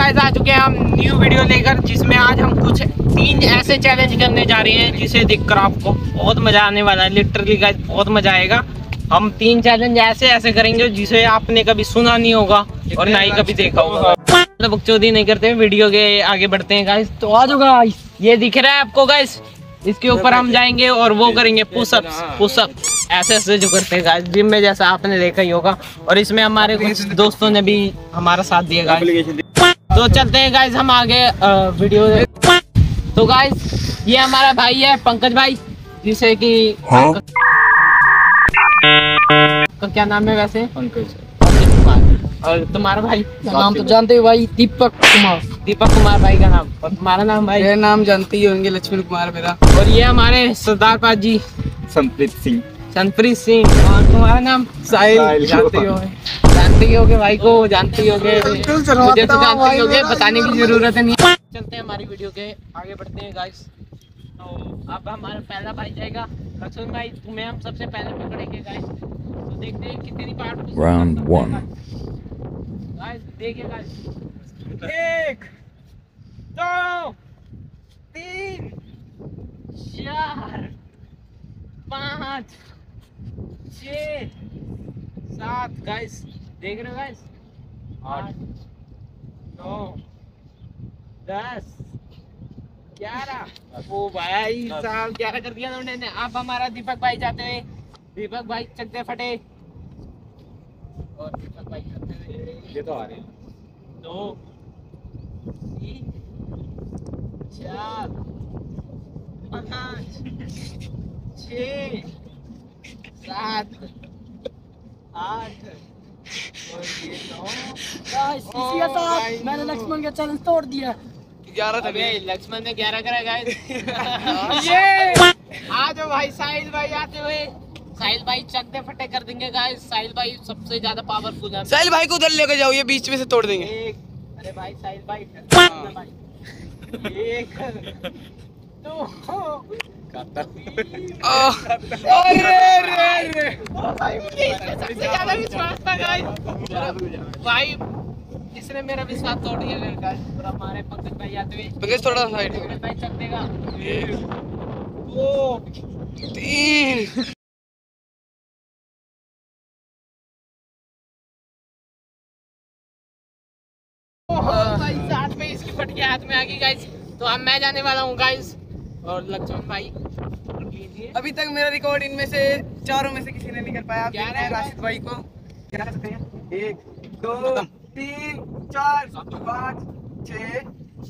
Guys आ चुके हैं हम न्यू वीडियो लेकर, जिसमें आज हम कुछ 3 ऐसे चैलेंज करने जा रहे हैं जिसे देखकर आपको बहुत मजा आने वाला है। लिटरली गाइस बहुत मजा आएगा। हम 3 चैलेंज ऐसे करेंगे जिसे आपने कभी सुना नहीं होगा और ना ही कभी देखा होगा। तो बकचोदी नहीं करते, वीडियो के आगे बढ़ते हैं गाइस। तो आ जाओ गाइस, ये दिख रहा है आपको गाइस, इसके ऊपर हम जाएंगे और वो करेंगे पुशअप ऐसे जो करते हैं गाइस जिम में, जैसा आपने देखा ही होगा। और इसमें हमारे कुछ दोस्तों ने भी हमारा साथ दिया गाइस। तो चलते हैं गाइस हम आगे वीडियो। तो गाइस ये हमारा भाई है पंकज भाई, जिसे कि क्या नाम है वैसे? पंकज कुमार। और तुम्हारा भाई का नाम तो जानते हो भाई, दीपक कुमार भाई का नाम। और तुम्हारा नाम भाई? मेरा नाम जानते ही होंगे, लक्ष्मण कुमार मेरा। और ये हमारे सरदार पाजी संप्रीत सिंह। और तुम्हारा नाम? साहिल। जानते ही होगे भाई को, जानते ही होगे, मुझे तो जानते ही होगे, बताने की जरूरत नहीं है। चलते हैं हमारी वीडियो के आगे बढ़ते हैं गाइस। तो अब हमारा पहला भाई जाएगा लक्ष्मण भाई, तुम्हें हम सबसे पहले पकड़ेंगे गाइस। तो देखते हैं कितनी बार राउंड 1 गाइस। देखिए गाइस, 1 2 3 4 5 6 7 गाइस, देख रहे हो गाइस, 8 9 10 11। ओ भाई साहब 11 कर दिया उन्होंने। अब हमारा दीपक भाई जाते हुए, दीपक भाई चकते फटे, और दीपक भाई करते हुए ये तो आ रहे हैं 2 3 4 5 6 7 8 और ये 9। गाइस इसी के साथ मैंने लक्ष्मण का चैलेंज तोड़ दिया। 11 था लक्ष्मण ने 11 करा गाइस। ये आ जाओ भाई, साहिल भाई आते हुए। साहिल भाई चकते फटे कर देंगे गाइस। साहिल भाई सबसे ज्यादा पावरफुल है। साहिल भाई को उधर लेके जाओ, ये बीच में से तोड़ देंगे। अरे भाई साहिल भाई 1 2 अरे भाई मुझे इसमें सबसे ज्यादा विश्वास था गाइस। भाई इसने मेरा विश्वास तोड़ दिया गाइस। और हमारे पंकज भाई आते हुए, पंकज थोड़ा साइड भाई चक देगा। 1 2 3 भाई साथ में इसकी फटके हाथ में आ गई गाइस। तो अब मैं जाने वाला हूँ गाइस, और लक्ष्मण भाई अभी तक मेरा रिकॉर्ड इनमें से चारों में से किसी ने नहीं कर पाया। राशिद भाई को 1 2 3 4 5 6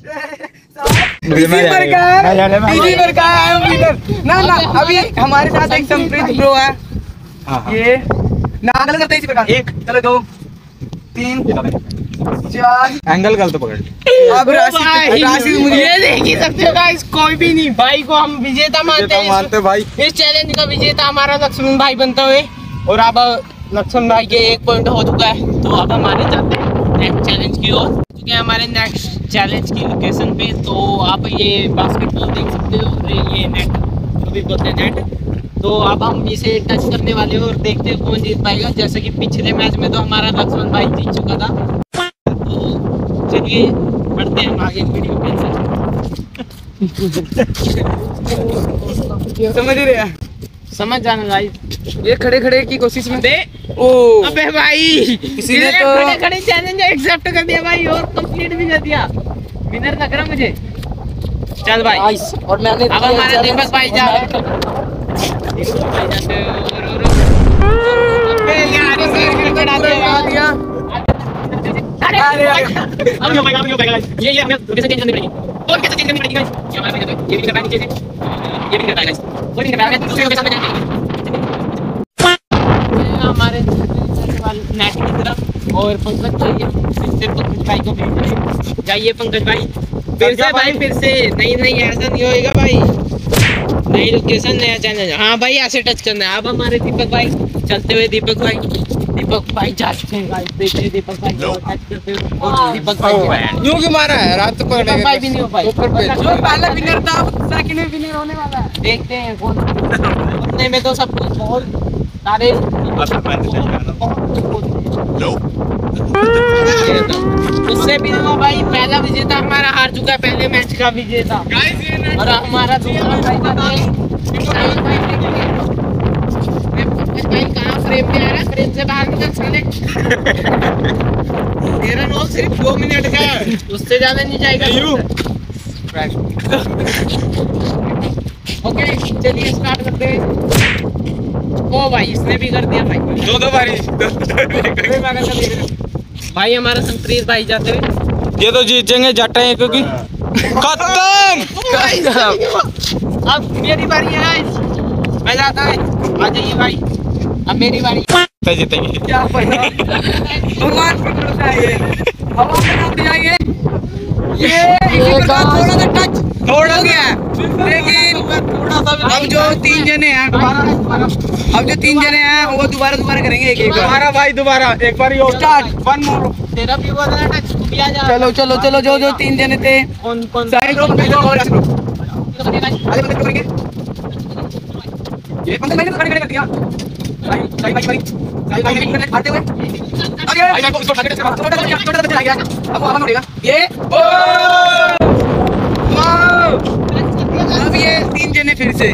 ना अभी हमारे साथ एक संप्रीत ब्रो है। ये ना अंगल करते इसी प्रकार 1 चलो 2 3 4 एंगल गलत पकड़। अब राशिद मुझे ये देख ही सकते हो गाइस, कोई भी नहीं भाई को हम विजेता मानते हैं भाई। इस चैलेंज का विजेता हमारा लक्ष्मण भाई बनते हुए। और अब लक्ष्मण भाई के 1 पॉइंट हो चुका है। तो अब हमारे जाते हैं नेक्स्ट चैलेंज की ओर। चुके हैं हमारे नेक्स्ट चैलेंज की लोकेशन पे। तो आप ये बास्केटबॉल देख सकते हो, और ये नेट जो भी बोलते हैं नेट। तो अब हम इसे टच करने वाले हैं और देखते हैं कौन जीत पाएगा। जैसे कि पिछले मैच में तो हमारा लक्ष्मण भाई जीत चुका था। तो चलिए बढ़ते हैं हम आगे वीडियो के समझ रहे हैं, समझ जाना गाइस। ये खड़े खड़े की कोशिश में दे ओ अबे भाई किसी ने तो खड़े चैलेंज एक्सेप्ट कर दिया भाई, और कंप्लीट भी कर दिया। विनर लग रहा मुझे। चल भाई, और मैंने अब हमारे दीपक भाई जा रहे हैं। अबे यार इसे कड़ा दिया। अरे अब नहीं हो पाएगा ये हमें कैसे चेंज करनी पड़ेगी, और कैसे चेंज करनी पड़ेगी गाइस। ये हमारा ये भी करना है नीचे से, ये भी करना है गाइस। कोई नहीं कर पाएगा, दूसरे के साथ में जाएंगे हमारे नेट की तरफ। और पंकज भाई को भेज जाइए। पंकज भाई फिर से भाई, फिर से नहीं ऐसा नहीं होएगा भाई। नई लोकेशन नया चैनल। हाँ भाई ऐसे टच करना है। अब हमारे दीपक भाई चलते हुए, दीपक भाई जा चुके हैं गाइस। देखिए दीपक भाई टच करते हुए, दीपक भाई यूं क्यों मारा है, रात को दीपक भाई भी नहीं हो पाए। जो पहला विनर था सेकंड में विनर होने वाला है। देखते हैं कौन उतने में तो सब कुछ बहुत सारे उससे भी वो भाई पहला विजेता हमारा हार चुका है, पहले मैच का विजेता। और हमारा दूसरा भाई कहाँ फ्रेम पे आ रहा है, फ्रेम से बाहर निकल साले। तेरा रोल सिर्फ 2 मिनट का है, उससे ज्यादा नहीं जाएगा। ओके चलिए स्टार्ट करते हैं। ओ भाई इसने भी कर दिया भाई, दो बारी भाई हमारा संप्रीत भाई जाते हैं। ये तो जीतेंगे जाटे हैं क्योंकि खत्म। अब मेरी बारी है, मैं जाता है। आ जाइए भाई, अब मेरी बारी। जीतेंगे क्या भगवान पर भरोसा है, हवा में उड़ जाएंगे। ये थोड़ा सा टच थोड़ा गया, लेकिन अब जो 3 जने हैं वो दोबारा करेंगे एक हमारा भाई दोबारा एक बार स्टार्ट। 1 मोर तेरा भी बोल रहा टच भी आ जा। चलो जो 3 जने थे कौन साइड रो आगे करेंगे। ये 15 मिनट खड़े कर दिया भाई आते हुए आगे को इसको छोटा आ गया। अब आवाज उड़ेगा ये अब ये 3 जने फिर से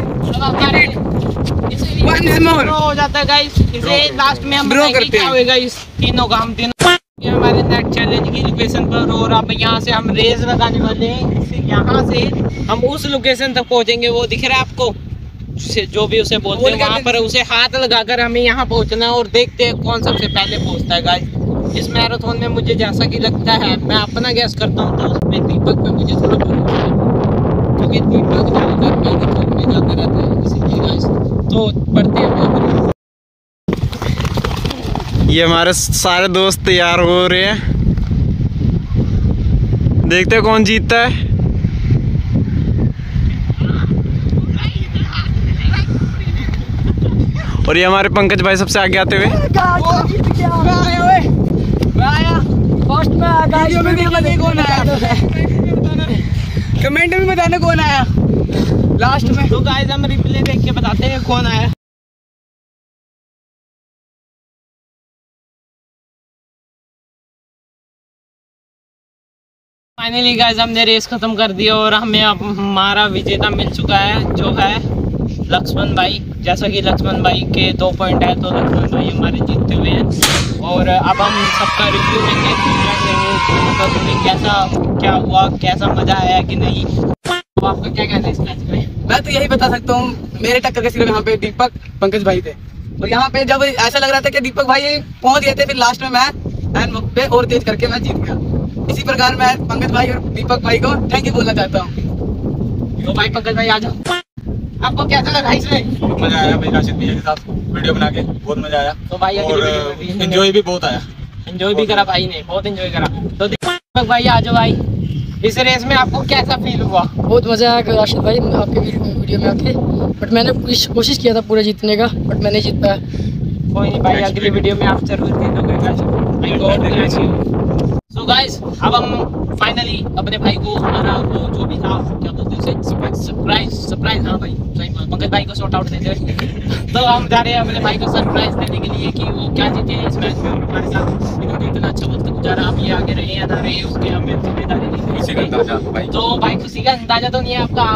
1 मोर हो जाता है गाइस। इसे लास्ट में हम ड्रॉ करते हैं। होगा इस तीनों का हम तीनों ये हमारे नेट चैलेंज की लोकेशन पर। और अब यहाँ से हम रेस लगाने वाले हैं। यहाँ से हम उस लोकेशन तक पहुँचेंगे, वो दिख रहा है आपको, जो भी उसे बोलते हैं, वहाँ पर उसे हाथ लगाकर हमें यहाँ पहुँचना है। और देखते हैं कौन सबसे पहले पहुँचता है गाइस इस मैराथन में। मुझे जैसा कि लगता है, मैं अपना गैस करता हूँ तो उसमें दीपक पे मुझे थोड़ा भरोसा है, क्योंकि दीपक ज़्यादातर मैराथन में जाता रहता है, इसीलिए गाइस तो बढ़ते हैं। ये हमारे सारे दोस्त तैयार हो रहे हैं, देखते हैं कौन जीतता है। और ये हमारे पंकज भाई सबसे आगे आते हुए कमेंट में बताना कौन आया लास्ट में। तो गाइस हम रिप्ले देख के बताते हैं कौन आया। फाइनली गाइस हमने रेस खत्म कर दी और हमें अब हमारा विजेता मिल चुका है, जो है लक्ष्मण भाई। जैसा कि लक्ष्मण भाई के 2 पॉइंट है, तो लक्ष्मण भाई हमारे जीतते हुए हैं। और अब हम सबका रिव्यू लेंगे, मतलब तुम्हें कैसा क्या हुआ, कैसा मजा आया कि नहीं। तो आपका क्या कहना है इस मैच में? मैं तो यही बता सकता हूँ, मेरे टक्कर के सिर्फ यहाँ पे दीपक पंकज भाई थे। और यहाँ पे जब ऐसा लग रहा था कि दीपक भाई पहुंच गए थे, फिर लास्ट में मैं एंड वक्त पे और तेज करके मैं जीत गया। इसी प्रकार मैं पंकज भाई और दीपक भाई को थैंक यू बोलना चाहता हूँ। तो भाई पंकज भाई आ जाओ, आपको कैसा लगा इसमें? मजा आया भाई, राशिद भैया के साथ वीडियो बना के बहुत मजा आया। तो भाई और एंजॉय भी बहुत आया, एंजॉय भी करा भाई ने, बहुत एंजॉय करा। तो दीपक भाई आ जाओ भाई, इस रेस में आपको कैसा फील हुआ? बहुत मज़ा आया राशिद भाई आपके वीडियो में आके, बट मैंने कोशिश किया था पूरा जीतने का, बट मैं नहीं जीत पाया। कोई नहीं भाई, अगली वीडियो में आप जरूर जीतोगे। सो गाइस अब हम फाइनली अपने भाई को हमारा वो जो भी था, क्या बोलते हैं उसे, सरप्राइज हाँ भाई सही पंकज भाई को शॉर्ट आउट देते हुए तो हम जा रहे हैं अपने भाई को सरप्राइज देने के लिए कि वो क्या जीते हैं इस मैच में हमारे साथ। इन्होंने इतना अच्छा वक्त गुजारा, अब ये आगे रहे या ना रहे उसके हमें जिम्मेदारी नहीं। तो भाई खुशी का अंदाजा तो नहीं है आपका?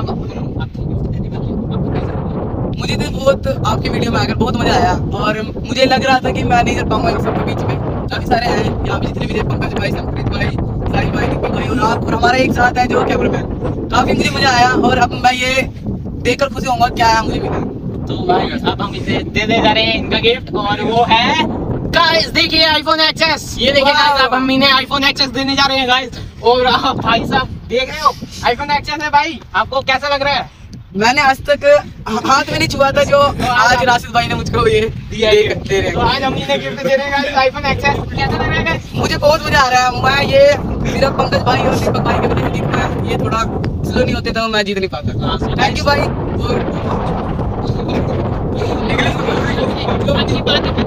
मुझे तो बहुत आपकी वीडियो में आकर बहुत मजा आया, और मुझे लग रहा था कि मैं नहीं कर पाऊंगा इन सबके बीच में। काफी सारे हैं यहाँ पे जितने भी थे, पंकज भाई, संप्रीत भाई, साहिल भाई, दीपक भाई और आप, और हमारा एक साथ है जो कैमरामैन। काफी मुझे मजा आया, और अब मैं ये देखकर खुशी होऊंगा क्या है मुझे मिला। तो भाई अब हम इसे देने जा रहे हैं इनका गिफ्ट, और वो है गाइस देखिए आईफोन XS। ये देखिए गाइस अब हम इन्हें आईफोन XS देने जा रहे हैं गाइस। और आप भाई साहब देख रहे हो आईफोन XS है भाई, आपको कैसा लग रहा है? मैंने आज तक हाथ में नहीं छुआ था, जो आज राशिद भाई ने मुझको ये दिया है। तो आज हम इन्हें गिफ्ट दे रहे हैं आईफोन XS। कैसा लग रहा है? मुझे बहुत मजा आ रहा है। मैं ये सिर्फ पंकज भाई और दीपक भाई के वजह से जीत पाया, ये थोड़ा स्लो नहीं होते तो मैं जीत नहीं पाता। थैंक यू भाई। अच्छी बात है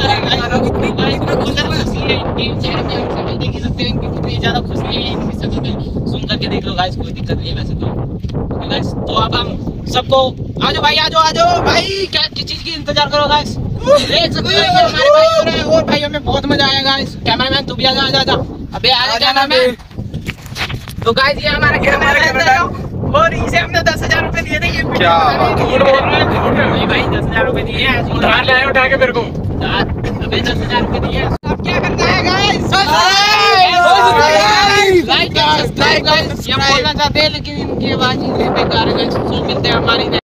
कितनी ज्यादा खुशी है इनकी शक्ल पे सुन करके देख लो गाइस, कोई दिक्कत नहीं है वैसे तो गाइस। तो अब हम सबको आ जाओ भाई, क्या किस चीज की इंतजार करो गाइस, देख सकते हो ये हमारे भाई हो रहे हैं और भाई हमें बहुत मजा आया गाइस। कैमरामैन तू भी आ जा अबे आ जाना मैं। तो गाइस ये हमारा कैमरा और इसे हमने 10,000 रुपए दिए थे। ये क्या झूठ बोल रहा है? नहीं भाई 10,000 रुपए दिए हैं, उधार ले आए उठा के मेरे को। अबे 10,000 रुपए दिए हैं। अब क्या करना है गाइस? Like subscribe guys. ये बोलना चाहते हैं लेकिन इनकी आवाज ही बेकार है गाइस। सो मिलते हैं हमारी